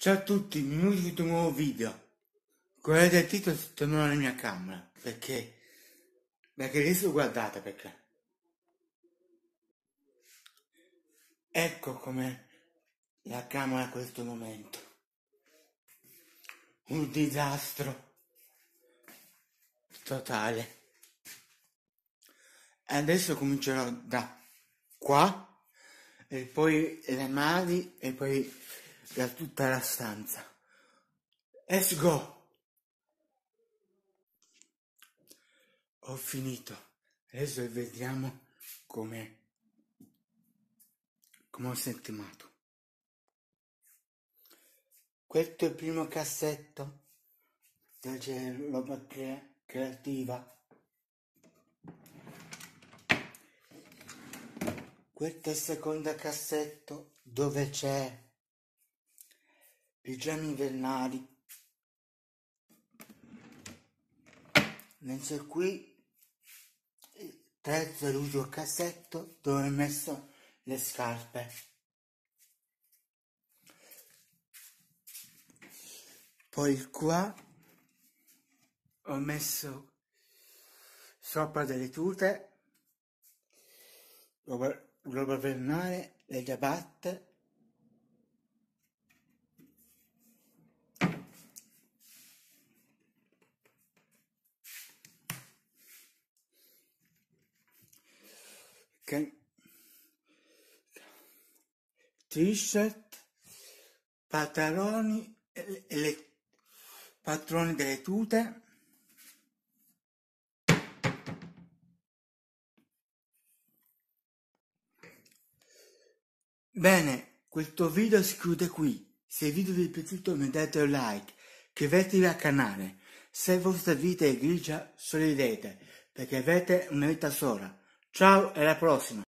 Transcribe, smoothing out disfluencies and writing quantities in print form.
Ciao a tutti, benvenuti in un nuovo video. Come avete titolo torno alla mia camera, perché adesso guardate perché. Ecco com'è la camera in questo momento. Un disastro totale. Adesso comincerò da qua, e poi le mani, e poi da tutta la stanza. Let's go! Ho finito. Adesso vediamo come ho settimato. Questo è il primo cassetto dove c'è roba creativa. Questo è il secondo cassetto dove c'è pigiami invernali. Mentre qui il terzo e l'ultimo cassetto dove ho messo le scarpe. Poi qua ho messo sopra delle tute, roba invernale, le ciabatte. T-shirt, pantaloni e le patroni delle tute. Bene, questo video si chiude qui. Se il video vi è piaciuto mettete un like, iscrivetevi al canale. Se la vostra vita è grigia, sorridete, perché avete una vita sola. Ciao e alla prossima!